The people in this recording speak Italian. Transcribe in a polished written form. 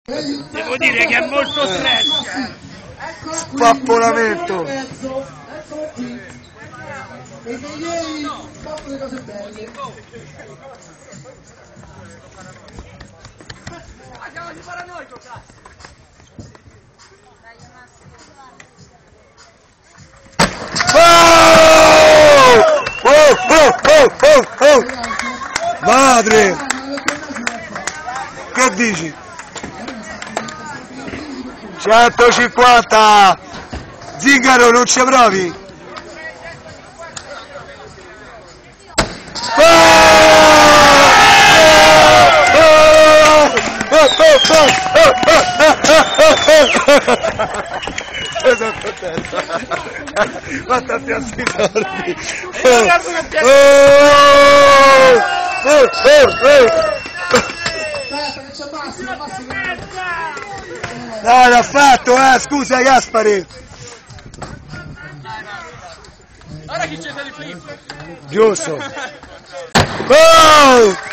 Devo dire che è molto stretch. Spappolamento. Eccolo qui. E che ieri ho fatto le cose belle. Andiamo paranoico, cazzo. Oh! Madre! Che dici? 150! Zingaro, non ci provi? Sono contento. Quanto ti ascolti? Dai, l'ha fatto, scusa Gaspari. Ora chi c'è di flip? Giusto. Oh!